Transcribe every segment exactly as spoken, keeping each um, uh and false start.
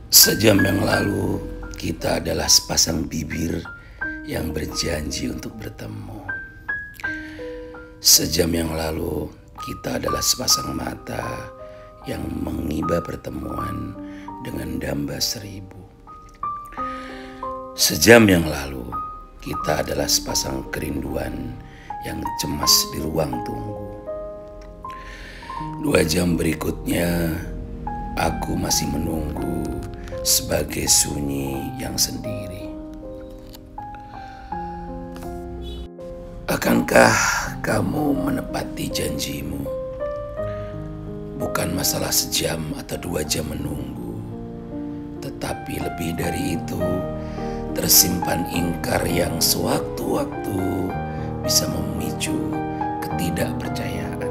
Sejam yang lalu, kita adalah sepasang bibir yang berjanji untuk bertemu. Sejam yang lalu, kita adalah sepasang mata yang mengiba pertemuan dengan damba seribu. Sejam yang lalu, kita adalah sepasang kerinduan yang cemas di ruang tunggu. Dua jam berikutnya, aku masih menunggu sebagai sunyi yang sendiri. Akankah kamu menepati janjimu? Bukan masalah sejam atau dua jam menunggu, tetapi lebih dari itu, tersimpan ingkar yang sewaktu-waktu bisa memicu ketidakpercayaan.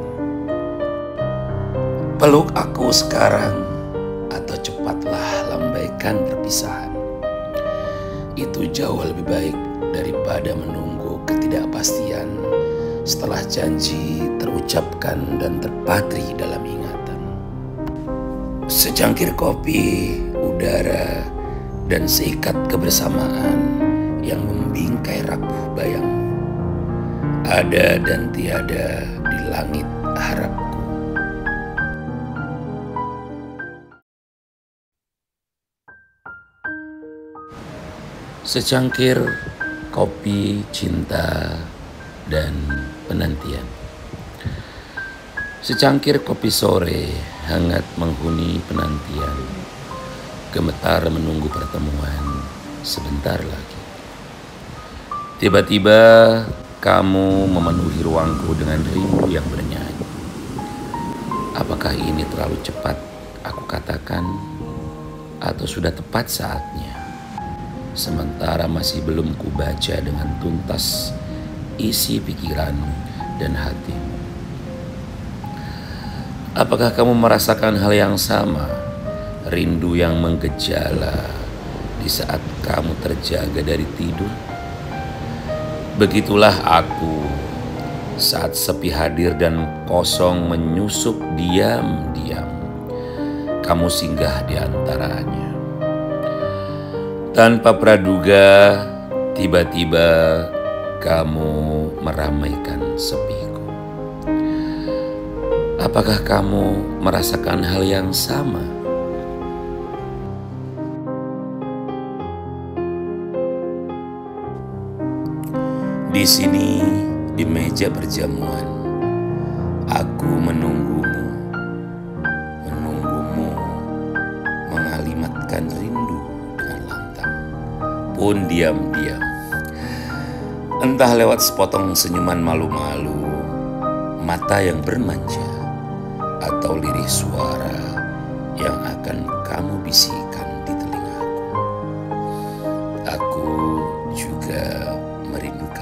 Peluk aku sekarang, atau cepatlah lambaikan perpisahan. Itu jauh lebih baik daripada menunggu ketidakpastian setelah janji terucapkan dan terpatri dalam ingatan. Secangkir kopi, udara, dan seikat kebersamaan yang membingkai rapuh bayangmu. Ada dan tiada di langit harapku. Secangkir kopi, cinta, dan penantian. Secangkir kopi sore hangat menghuni penantian. Gemetar menunggu pertemuan sebentar lagi. Tiba-tiba kamu memenuhi ruangku dengan rindu yang bernyanyi. Apakah ini terlalu cepat aku katakan, atau sudah tepat saatnya? Sementara masih belum kubaca dengan tuntas isi pikiran dan hatimu. Apakah kamu merasakan hal yang sama? Rindu yang menggejala di saat kamu terjaga dari tidur? Begitulah aku saat sepi hadir dan kosong menyusup diam-diam. Kamu singgah di antaranya. Tanpa praduga, tiba-tiba kamu meramaikan sepiku. Apakah kamu merasakan hal yang sama? Di sini, di meja perjamuan, aku menunggumu, menunggumu mengalimatkan rindu dengan lantang, pun diam-diam. Entah lewat sepotong senyuman malu-malu, mata yang bermanja, atau lirih suara yang akan kamu bisikan di telingaku. Aku juga merindukan.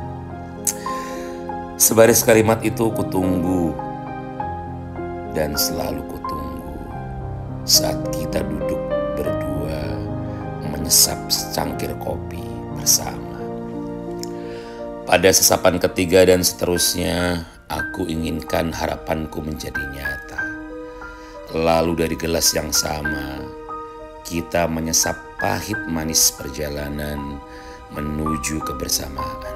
Sebaris kalimat itu kutunggu, dan selalu kutunggu saat kita duduk berdua menyesap secangkir kopi bersama. Pada sesapan ketiga dan seterusnya, aku inginkan harapanku menjadi nyata. Lalu dari gelas yang sama, kita menyesap pahit manis perjalanan menuju kebersamaan.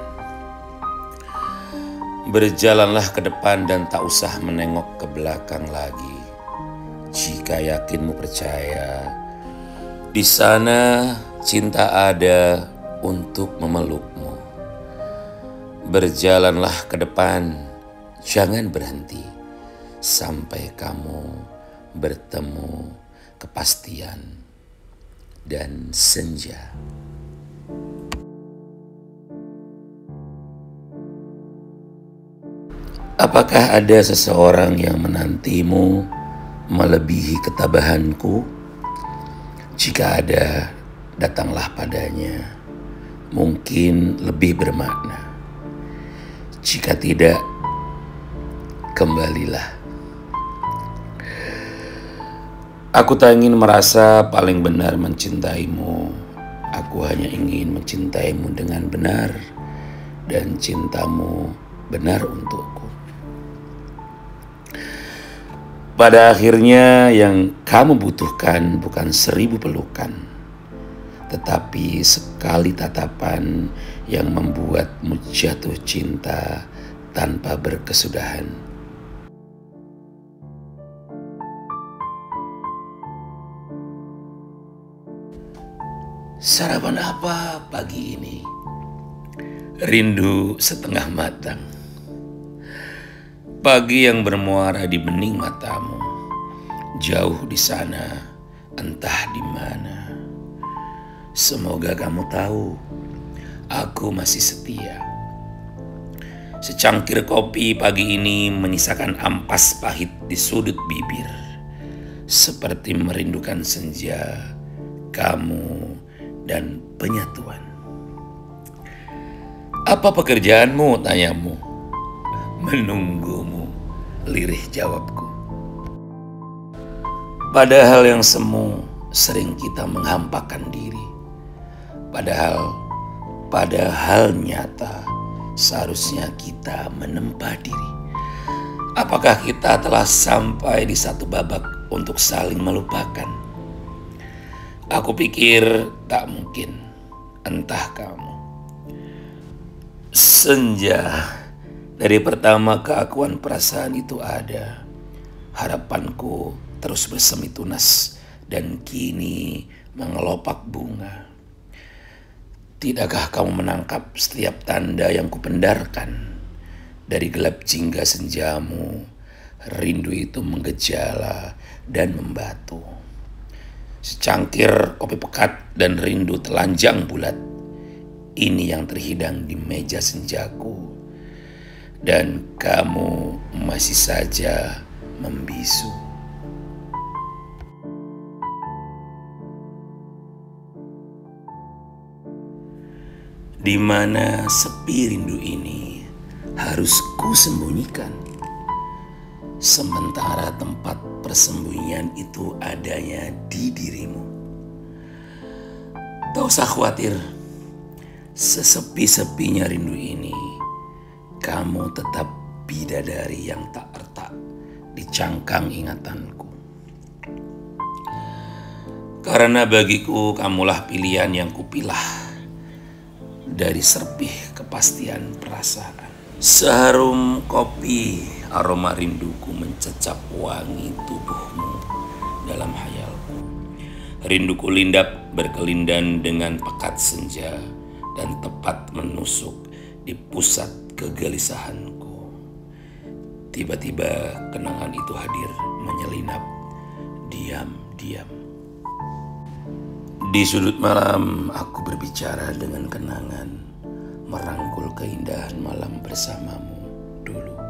Berjalanlah ke depan dan tak usah menengok ke belakang lagi. Jika yakinmu percaya, di sana cinta ada untuk memelukmu. Berjalanlah ke depan, jangan berhenti sampai kamu bertemu kepastian dan senja. Apakah ada seseorang yang menantimu melebihi ketabahanku? Jika ada, datanglah padanya. Mungkin lebih bermakna. Jika tidak, kembalilah. Aku tak ingin merasa paling benar mencintaimu. Aku hanya ingin mencintaimu dengan benar, dan cintamu benar untukku. Pada akhirnya yang kamu butuhkan bukan seribu pelukan, tetapi sekali tatapan yang membuatmu jatuh cinta tanpa berkesudahan. Sarapan apa pagi ini? Rindu setengah matang. Pagi yang bermuara di bening matamu, jauh di sana, entah di mana. Semoga kamu tahu, aku masih setia. Secangkir kopi pagi ini menyisakan ampas pahit di sudut bibir, seperti merindukan senja, kamu, dan penyatuan. Apa pekerjaanmu, tanyamu? Menunggumu, lirih jawabku. Padahal yang semu sering kita menghampakan diri. Padahal, padahal nyata seharusnya kita menempa diri. Apakah kita telah sampai di satu babak untuk saling melupakan? Aku pikir tak mungkin, entah kamu. Senja, dari pertama keakuan perasaan itu ada. Harapanku terus bersemi tunas dan kini mengelopak bunga. Tidakkah kamu menangkap setiap tanda yang kupendarkan? Dari gelap jingga senjamu, rindu itu menggejala dan membatu. Secangkir kopi pekat dan rindu telanjang bulat. Ini yang terhidang di meja senjaku. Dan kamu masih saja membisu. Di mana sepi rindu ini harus ku sembunyikan, sementara tempat persembunyian itu adanya di dirimu. Tak usah khawatir, sesepi-sepinya rindu ini, kamu tetap bidadari yang tak retak di cangkang ingatanku. Karena bagiku kamulah pilihan yang kupilah dari serpih kepastian perasaan. Seharum kopi, aroma rinduku mencecap wangi tubuhmu dalam hayalku. Rinduku lindap berkelindan dengan pekat senja dan tepat menusuk di pusat kegelisahanku. Tiba-tiba kenangan itu hadir menyelinap diam-diam. Di sudut malam aku berbicara dengan kenangan, merangkul keindahan malam bersamamu dulu.